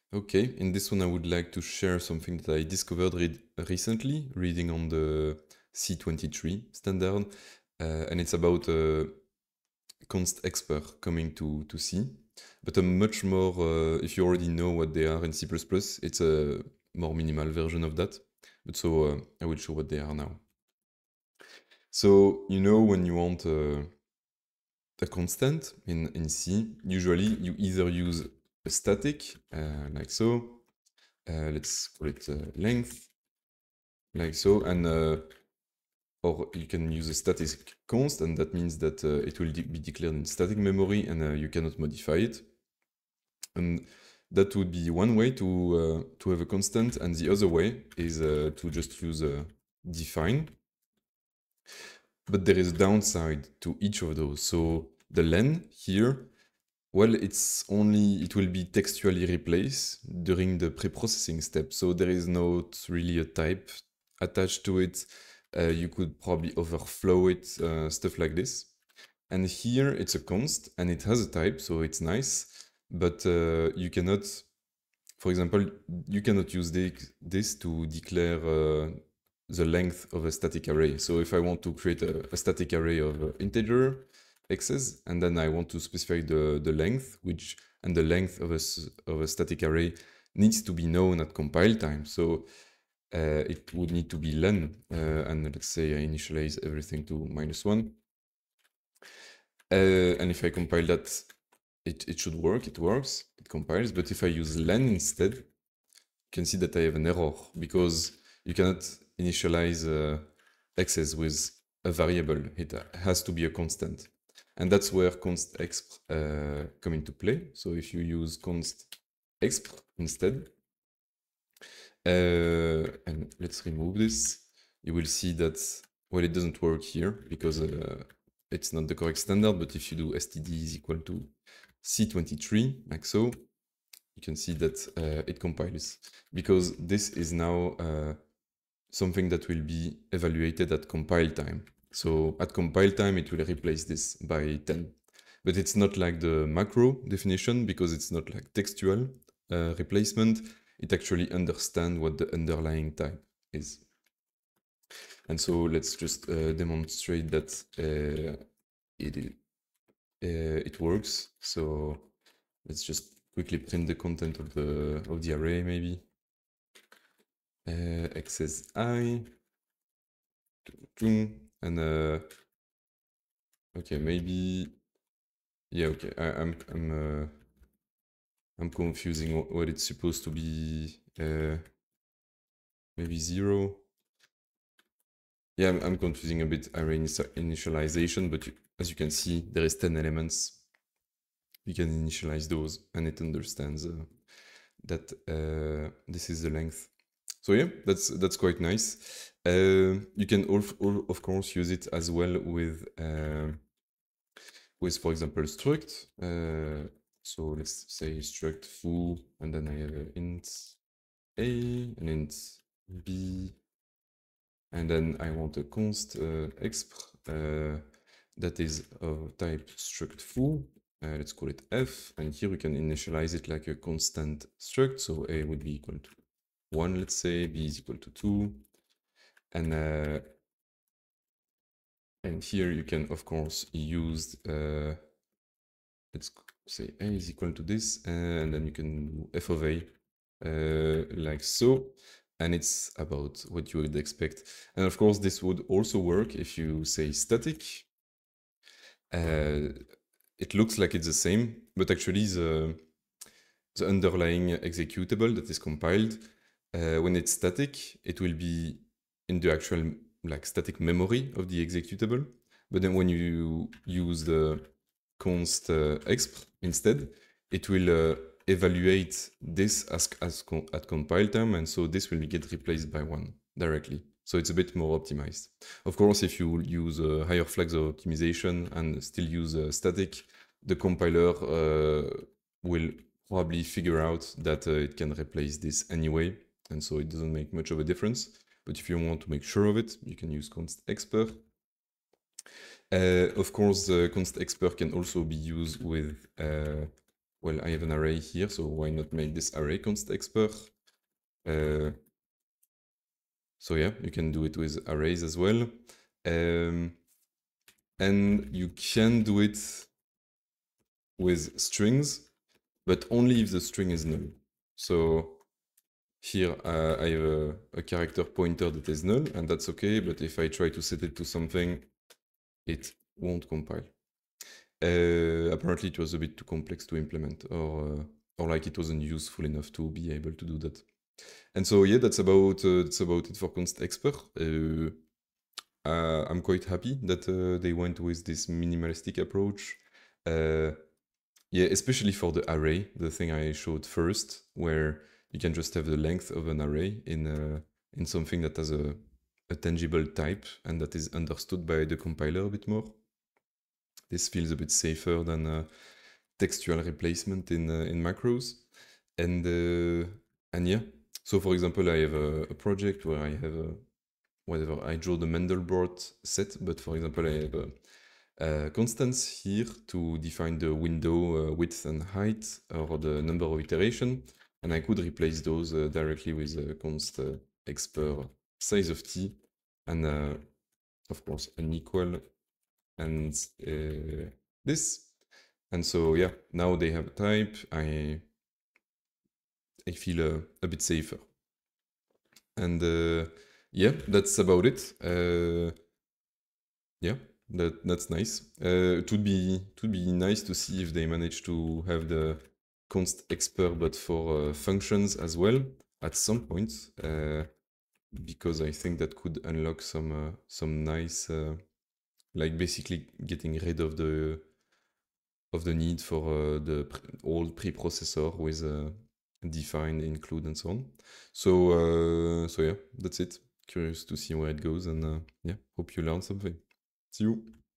Okay, in this one I would like to share something that I discovered recently, reading on the C23 standard, and it's about const expr coming to C, but a much more, if you already know what they are in C++, it's a more minimal version of that, but so I will show what they are now. So, you know, when you want a constant in C, usually you either use a static, like so, let's call it length, like so, and or you can use a static const, and that means that it will be declared in static memory, and you cannot modify it. And that would be one way to have a constant, and the other way is to just use define. But there is a downside to each of those. So the len here, well, it will be textually replaced during the pre-processing step. So there is not really a type attached to it. You could probably overflow it, stuff like this. And here it's a const and it has a type, so it's nice. But you cannot, for example, you cannot use this to declare the length of a static array. So if I want to create a static array of integer x's, and then I want to specify the length, and the length of a static array needs to be known at compile time. So it would need to be len, and let's say I initialize everything to -1. And if I compile that, it should work, it works, it compiles. But if I use len instead, you can see that I have an error because you cannot initialize x's with a variable. It has to be a constant. And that's where const exp come into play. So if you use const exp instead, and let's remove this, you will see that, well, it doesn't work here because it's not the correct standard. But if you do std is equal to C23, like so, you can see that it compiles, because this is now something that will be evaluated at compile time. So at compile time, it will replace this by 10. But it's not like the macro definition, because it's not like textual replacement. It actually understands what the underlying type is. And so let's just demonstrate that it works. So let's just quickly print the content of the array, maybe. Access I, and okay, maybe, yeah, okay. I'm confusing what it's supposed to be. Maybe 0. Yeah, I'm confusing a bit array initialization, but as you can see, there is 10 elements. You can initialize those, and it understands that this is the length. So yeah, that's quite nice. You can of course use it as well with for example, struct. So let's say struct foo, and then I have int a, an int b, and then I want a const exp that is of type struct foo. Let's call it f, and here we can initialize it like a constant struct. So a would be equal to 1, let's say, b is equal to 2, and here you can of course use let's say a is equal to this, and then you can do f of a like so, and it's about what you would expect. And of course this would also work if you say static. It looks like it's the same, but actually the underlying executable that is compiled, when it's static, it will be in the actual like static memory of the executable. But then when you use the const exp instead, it will evaluate this at compile time, and so this will get replaced by 1 directly. So it's a bit more optimized. Of course, if you use higher flags of optimization and still use static, the compiler will probably figure out that it can replace this anyway, and so it doesn't make much of a difference. But if you want to make sure of it, you can use const expr. Of course, const expr can also be used with well, I have an array here, so why not make this array const expr? So yeah, you can do it with arrays as well. And you can do it with strings, but only if the string is null. So here I have a character pointer that is null, and that's okay, but if I try to set it to something, it won't compile. Apparently it was a bit too complex to implement, or like it wasn't useful enough to be able to do that. And so yeah, that's about it for const expr. I'm quite happy that they went with this minimalistic approach. Yeah, especially for the array, the thing I showed first, where you can just have the length of an array in something that has a tangible type and that is understood by the compiler a bit more. This feels a bit safer than textual replacement in macros. And yeah, so for example, I have a project where I have whatever, I draw the Mandelbrot set, but for example, I have a constants here to define the window width and height, or the number of iteration, and I could replace those directly with const expr size of t, and of course an equal, and this. And so yeah, now they have a type. I feel a bit safer. And yeah, that's about it. Yeah, that's nice. It would be nice to see if they manage to have the const expr but for functions as well at some point, because I think that could unlock some nice, like basically getting rid of the need for the old preprocessor with define, include, and so on. So yeah, that's it. Curious to see where it goes, and yeah, hope you learned something. See you.